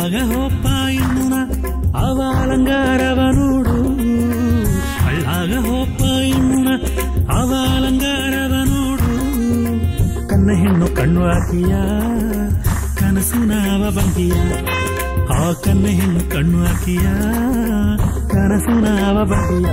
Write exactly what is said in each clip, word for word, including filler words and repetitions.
ಹಳ್ಳಾಗ ಹೋಪ ಇನ್ನುನ ಅವ ಅಲಂಗಾರವ ನೋಡು ಹಳ್ಳಾಗ ಹೋಪ ಇನ್ನುನ ಅವ ಅಲಂಗಾರವ ನೋಡು ಕನ್ನ ಹೆಣ್ಣು ಕಣ್ಣು ಹಾಕಿಯ ಕನಸು ನಾವ ಬಂದಿಯ ಆ ಕನ್ನ ಹೆಣ್ಣು ಕಣ್ಣು ಹಾಕಿಯ ಕನಸು ನಾವ ಬಂದಿಯ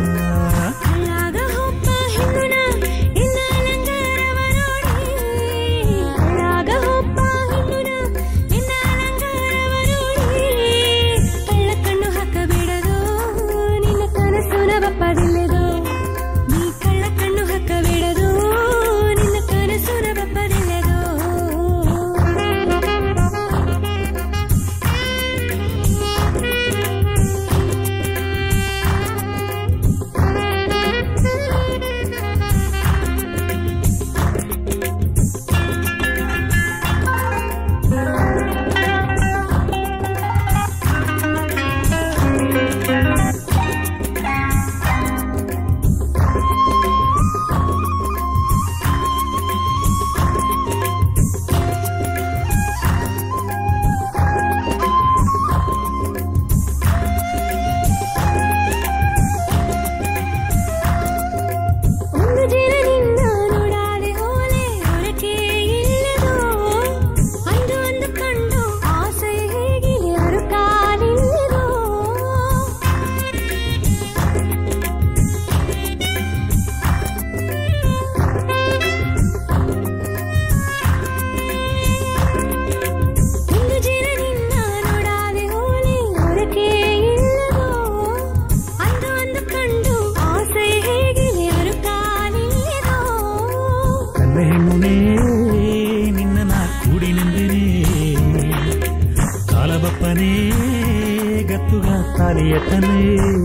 ತಾಲಿಯತನೇ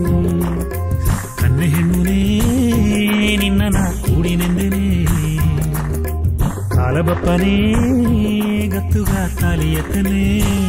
ಕನ್ನ ಹೆಣ್ಣುನೇ ನಿನ್ನ ನಾ ಕೂಡಿನೆಂದೆನೆ ಕಾಲಬಪ್ಪನೇ ಗತ್ತುಗ ತಾಲಿಯತನೇ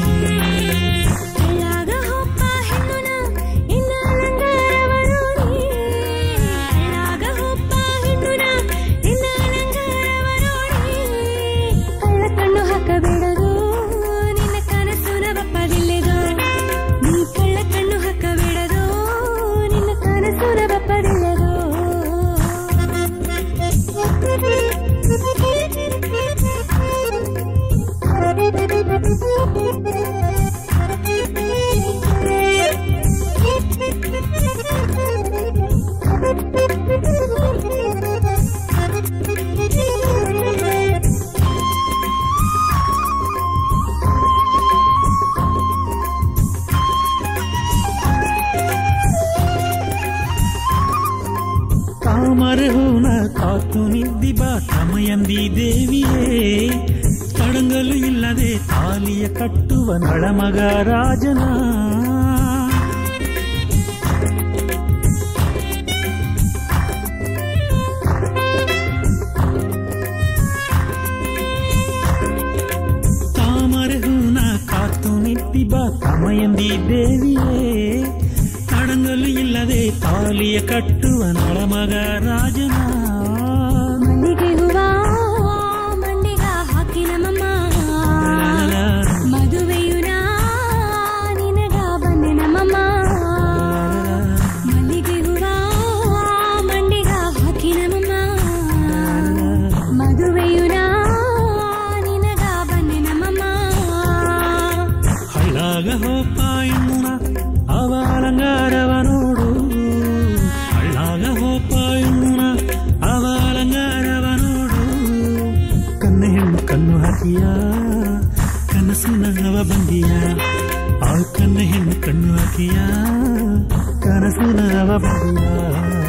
ತಾಮರಹೂನ ಕಾತು ನಿದ್ದಿ ಬಾ ತಮಯಂದಿ ದೇವಿಯೇ ತಡಂಗಲು ಇಲ್ಲದೆ ತಾಲಿಯ ಕಟ್ಟುವ ನಳಮಗ ರಾಜನ ತಾಮರಹೂನ ಕಾತು ನಿದ್ದಿ ಬಾ ತಮಯಂದಿ ದೇವಿಯೇ ತಡಂಗಲು ಇಲ್ಲದೆ ತಾಲಿಯ ಕಟ್ಟುವ ನಳಮಗ ರಾಜನ ಮಲ್ಲಿಗೆ ಹೂವ ಮಂಡಿಗ ಹಾಕಿ ನಮ್ಮಮ್ಮ ಮದುವೆಯು ನಾ ನಿನಗ ಬಂದೆ ನಮ್ಮಮ್ಮ ಮಲ್ಲಿಗೆ ಹೂವ ಮಂಡಿಗ ಹಾಕಿ ನಮ್ಮಮ್ಮ ಮದುವೆಯು ನಾ ನಿನಗ ಬಂದೆ ನಮ್ಮಮ್ಮ ಹಳ್ಳಾಗ ಹೋಪ ಇನ್ನುನ ಅವ ಅಲಂಗಾರವ ನೋಡು ಹಳ್ಳಾಗ ಹೋಪ ಇನ್ನುನ ಅವ ಅಲಂಗಾರವ ನೋಡು ಕನ್ನ ಹೆಣ್ಣು ಕಣ್ಣು ಹಾಕಿಯ ಕನಸು ನವ ಬಂದಿಯ ಆ ಕನ್ನ ಹೆಣ್ಣು ಕಣ್ಣು ಹಾಕಿಯ ಕನಸು ನವ ಬಂದಿಯ